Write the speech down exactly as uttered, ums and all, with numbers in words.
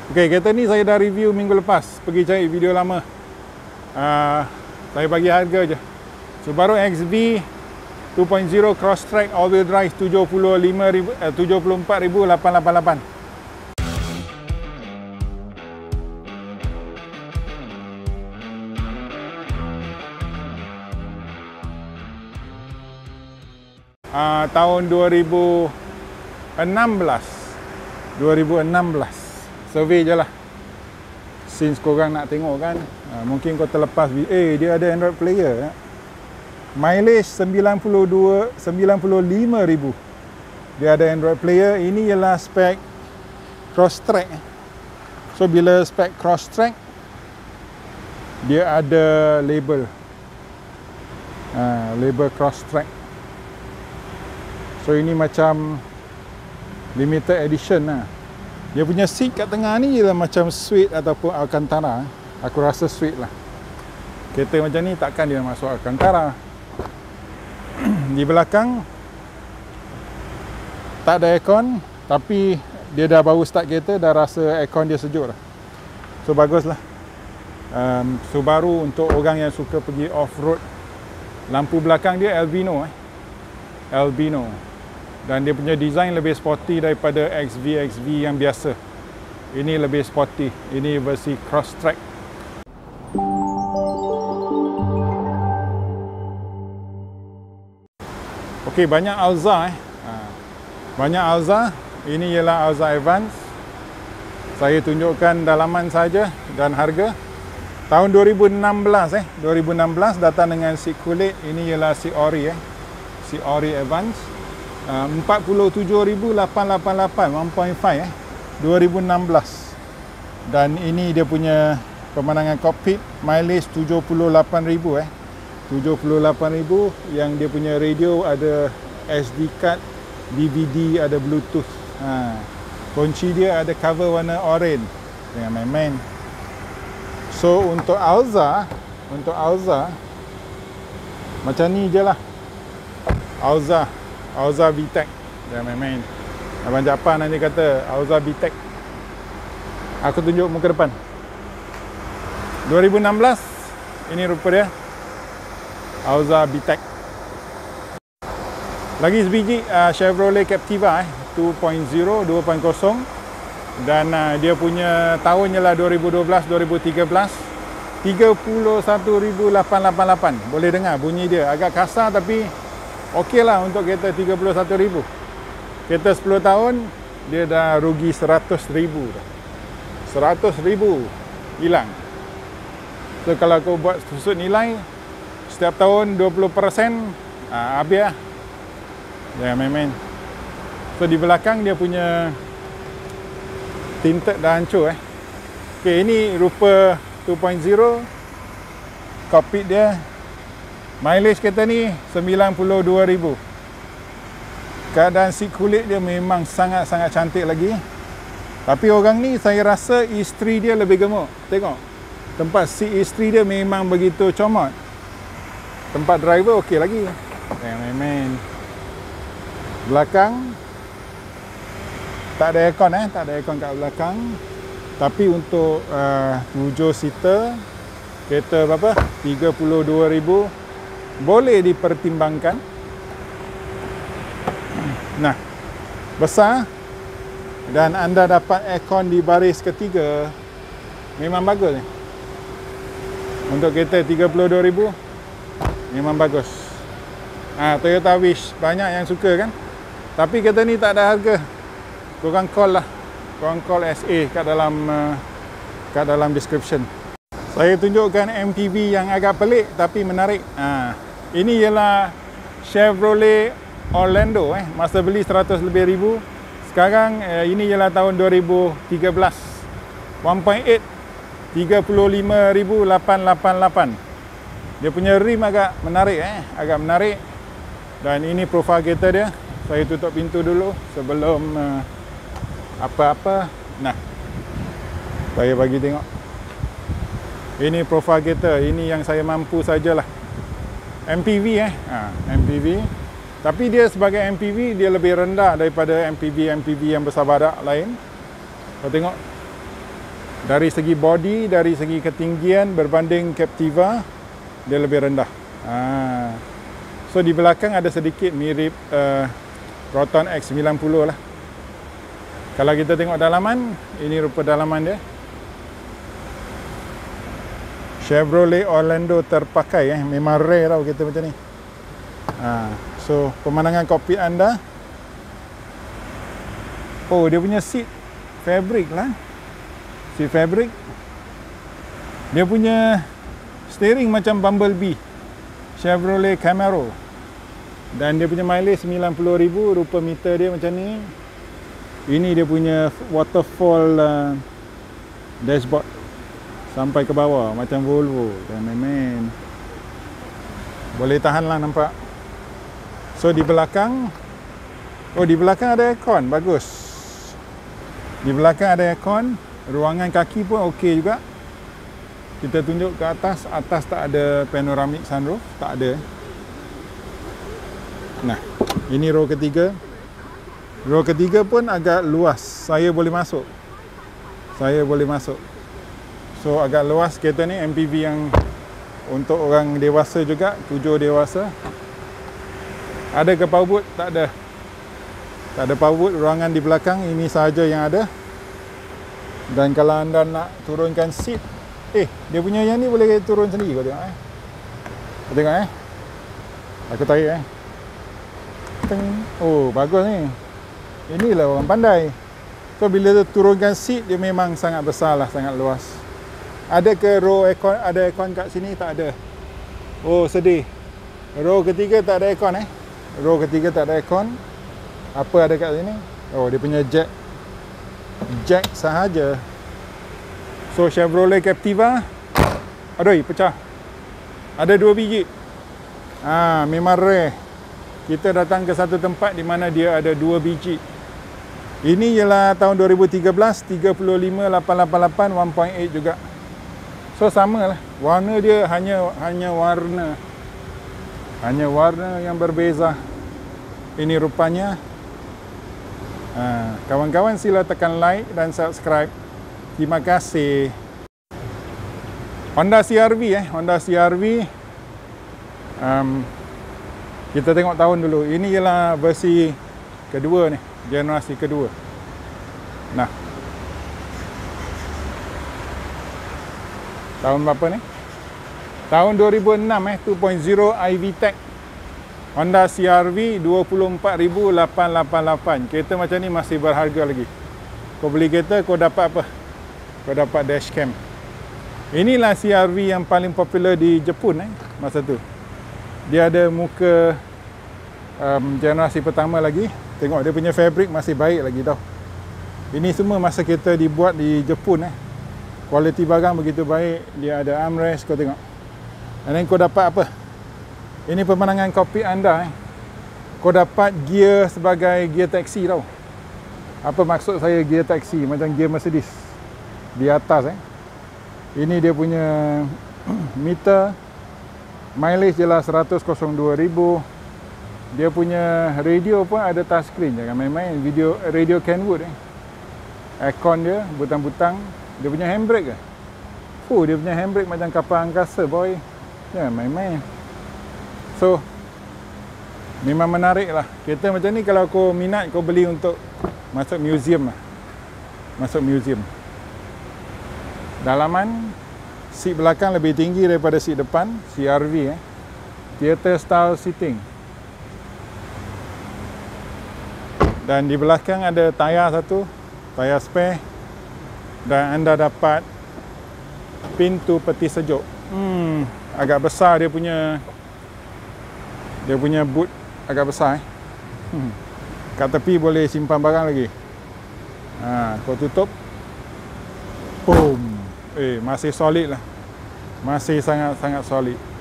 Okey, kereta ni saya dah review minggu lepas. Pergi cari video lama. Uh, saya bagi harga je. Subaru X V dua titik kosong Crosstrek all wheel drive tujuh puluh lima ribu, eh, tujuh puluh empat ribu lapan ratus lapan puluh lapan. Uh, tahun dua ribu enam belas. dua ribu enam belas. Survey je lah. Since korang nak tengok kan, uh, mungkin kau terlepas, eh dia ada Android player. Ya? Mileage sembilan puluh dua, sembilan puluh lima ribu. Dia ada Android player. Ini ialah spek Crosstrek. So bila spek Crosstrek, dia ada label. Uh, label Crosstrek. So ini macam limited edition lah. Dia punya seat kat tengah ni ialah macam Swift ataupun Alcantara. Aku rasa Swift lah. Kereta macam ni takkan dia masuk Alcantara. Di belakang tak ada aircon, tapi dia dah baru start kereta, dah rasa aircon dia sejuk lah. So baguslah. um, Subaru untuk orang yang suka pergi off-road. Lampu belakang dia albino eh. Albino. Dan dia punya design lebih sporty daripada X V X V yang biasa. Ini lebih sporty. Ini versi Crosstrek. Okey, banyak Alza eh. Ha. Banyak Alza. Ini ialah Alza Advance. Saya tunjukkan dalaman saja dan harga. Tahun dua ribu enam belas eh. dua ribu enam belas datang dengan seat kulit. Ini ialah seat ori eh. Seat ori Advance. Uh, empat puluh tujuh ribu lapan ratus lapan puluh lapan, satu titik lima eh. dua ribu enam belas. Dan ini dia punya pemandangan kokpit. Mileage tujuh puluh lapan ribu eh. tujuh puluh lapan ribu. Yang dia punya radio ada S D card, D V D, ada Bluetooth. Ha. Kunci dia ada cover warna orange. Jangan main-main. So untuk Alza, untuk Alza macam ni je lah. Alza, Alza V-Tech. Jangan main-main. Abang Japan nanti kata Alza V-Tech. Aku tunjuk muka depan. dua ribu enam belas. Ini rupa dia. Alza V-Tech. Lagi sebiji uh, Chevrolet Captiva eh, dua titik kosong, dua titik kosong. Dan uh, dia punya tahun ialah dua ribu dua belas, dua ribu tiga belas. tiga puluh satu ribu lapan ratus lapan puluh lapan. Boleh dengar bunyi dia. Agak kasar tapi okey lah untuk kereta tiga puluh satu ribu. Kereta sepuluh tahun, dia dah rugi seratus ribu dah. seratus ribu hilang. So kalau kau buat susut nilai, setiap tahun dua puluh peratus, ah, habis lah. Jangan main-main. So di belakang dia punya tinted dah hancur eh. Okay, ini rupa dua titik kosong. Kokpit dia. Mileage kereta ni sembilan puluh dua ribu. Keadaan seat kulit dia memang sangat-sangat cantik lagi. Tapi orang ni saya rasa isteri dia lebih gemuk. Tengok. Tempat seat isteri dia memang begitu comot. Tempat driver okey lagi. Jangan main-main. Belakang tak ada aircon eh, tak ada aircon kat belakang. Tapi untuk uh, tujuh seater, kereta berapa? tiga puluh dua ribu. Boleh dipertimbangkan. Nah, besar. Dan anda dapat aircon di baris ketiga. Memang bagus ni. Untuk kereta tiga puluh dua ribu, memang bagus. Ah, Toyota Wish, banyak yang suka kan? Tapi kereta ni tak ada harga. Korang call lah. Korang call S A kat dalam uh, kat dalam description. Saya tunjukkan M P V yang agak pelik tapi menarik. Ah, ini ialah Chevrolet Orlando eh. Masa beli seratus lebih ribu. Sekarang eh, ini ialah tahun dua ribu tiga belas. satu titik lapan, tiga puluh lima ribu lapan ratus lapan puluh lapan. Dia punya rim agak menarik eh, agak menarik. Dan ini profil kereta dia. Saya tutup pintu dulu sebelum uh, apa-apa. Nah, saya bagi tengok. Ini profil kereta. Ini yang saya mampu sajalah. M P V eh. Ha, M P V. Tapi dia sebagai M P V, dia lebih rendah daripada M P V-M P V yang besar badak lain. Kau tengok. Dari segi body, dari segi ketinggian berbanding Captiva, dia lebih rendah. Ha. So di belakang ada sedikit mirip uh, Proton X sembilan puluh lah. Kalau kita tengok dalaman, ini rupa dalaman dia. Chevrolet Orlando terpakai, eh. memang rare tau kita macam ni. Ha. So pemandangan kokpit anda. Oh, dia punya seat fabric lah. Seat fabric. Dia punya steering macam Bumblebee Chevrolet Camaro. Dan dia punya mileage sembilan puluh ribu, rupa meter dia macam ni. Ini dia punya waterfall uh, dashboard sampai ke bawah macam Volvo. Dan main-main. Boleh tahan lah nampak. So di belakang, oh di belakang ada aircon, bagus. Di belakang ada aircon, ruangan kaki pun okey juga. Kita tunjuk ke atas, atas tak ada panoramic sunroof, tak ada. Nah, ini row ketiga. Row ketiga pun agak luas, saya boleh masuk. Saya boleh masuk. So agak luas kereta ni, M P V yang untuk orang dewasa juga, tujuh dewasa. Ada ke power boot? Tak ada. Tak ada power boot, ruangan di belakang ini sahaja yang ada. Dan kalau anda nak turunkan seat, eh dia punya yang ni boleh turun sendiri, kau tengok eh. Kau tengok eh. Aku tarik eh. Teng. Oh, bagus ni. Inilah orang pandai. So bila tu turunkan seat, dia memang sangat besar lah, sangat luas. Ada ke row aircon, ada aircon kat sini? Tak ada. Oh, sedih. Row ketiga tak ada aircon eh. Row ketiga tak ada aircon. Apa ada kat sini? Oh, dia punya jack. Jack sahaja. So Chevrolet Captiva, aduh, pecah. Ada dua biji. Ah, memang rare. Kita datang ke satu tempat di mana dia ada dua biji. Ini ialah tahun dua ribu tiga belas, tiga puluh lima lapan lapan lapan, satu titik lapan juga. So sama lah. Warna dia hanya hanya warna. Hanya warna yang berbeza. Ini rupanya. Ha, kawan-kawan sila tekan like dan subscribe. Terima kasih. Honda C R V eh, Honda C R V. Um, kita tengok tahun dulu. Ini ialah versi kedua ni, generasi kedua. Nah. Tahun berapa ni? Tahun dua ribu enam eh, dua titik kosong iVTEC. Honda C R V dua puluh empat ribu lapan ratus lapan puluh lapan. Kereta macam ni masih berharga lagi. Kau beli kereta, kau dapat apa? Kau dapat dashcam. Inilah C R V yang paling popular di Jepun eh, masa tu. Dia ada muka um, generasi pertama lagi. Tengok dia punya fabric masih baik lagi tau. Ini semua masa kereta dibuat di Jepun eh. Kualiti barang begitu baik. Dia ada armrest, kau tengok. Dan then kau dapat apa? Ini pemandangan kokpit anda eh. Kau dapat gear sebagai gear taxi tau. Apa maksud saya gear taxi? Macam gear Mercedes di atas eh. Ini dia punya meter. Mileage jelas seratus dua ribu. Dia punya radio pun ada touchscreen. Jangan main-main. Video radio Kenwood eh. Aircon dia butang-butang. Dia punya handbrake ke? Oh, dia punya handbrake macam kapal angkasa boy. Jangan main-main. So memang menarik lah. Kereta macam ni kalau kau minat, kau beli untuk masuk museum lah. Masuk museum. Dalaman, seat belakang lebih tinggi daripada seat depan. C R V eh. Theater style seating. Dan di belakang ada tayar satu, tayar spare. Dan anda dapat pintu peti sejuk. Hmm, agak besar dia punya dia punya boot, agak besar eh. Hmm. Kat tepi boleh simpan barang lagi. Ha, kau tutup. Boom. Eh, masih solid lah. Masih sangat-sangat solid.